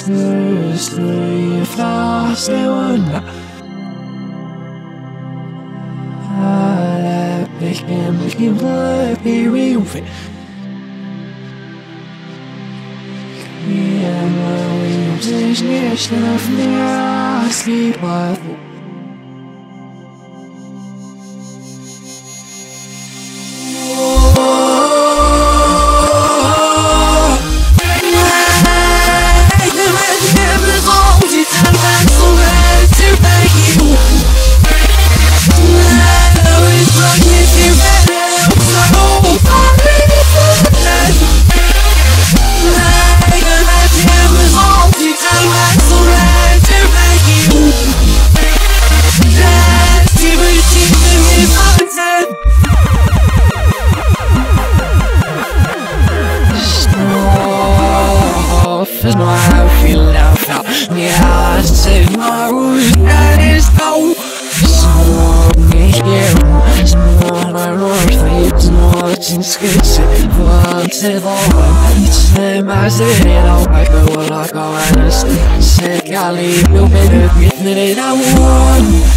Thursday, fast and ich kann mich nicht bleiben, wie ich will. Ich will nicht schlafen, mehr als lieber. Is my I feel now, yeah, I say my root, that is how so here, small my road, it's not in skits, once it all, it's them I say it out, I go what I go and I say, I leave you better, getting it I want.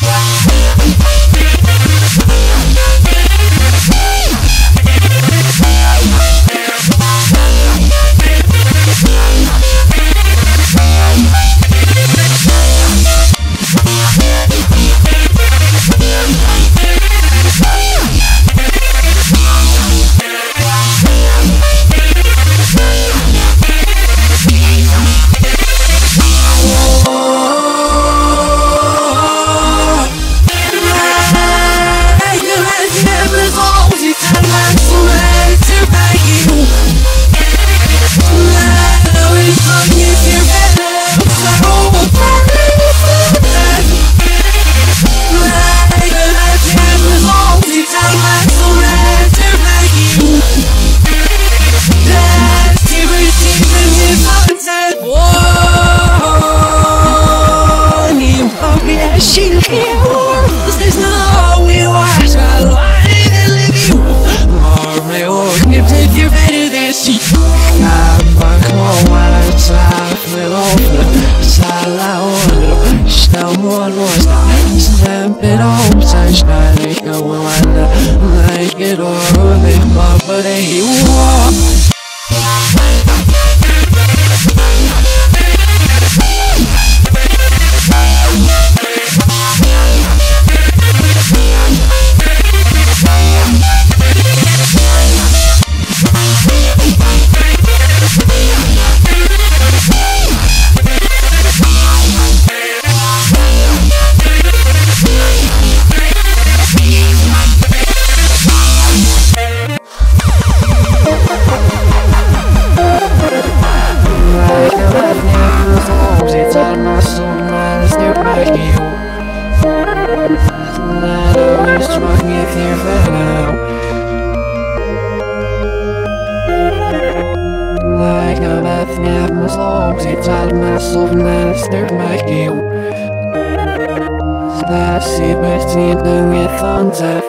There's no way wise, I lie and leave you. Or my own, if you're better than she. I'm back home while I'm traveling over. Sala, someone was stamping home, sunshine, like a woman, like it all, make my body walk. Like a bath nap, my songs, it's out of myself, and then it's there, my heel. That's it, but it's in the thunder.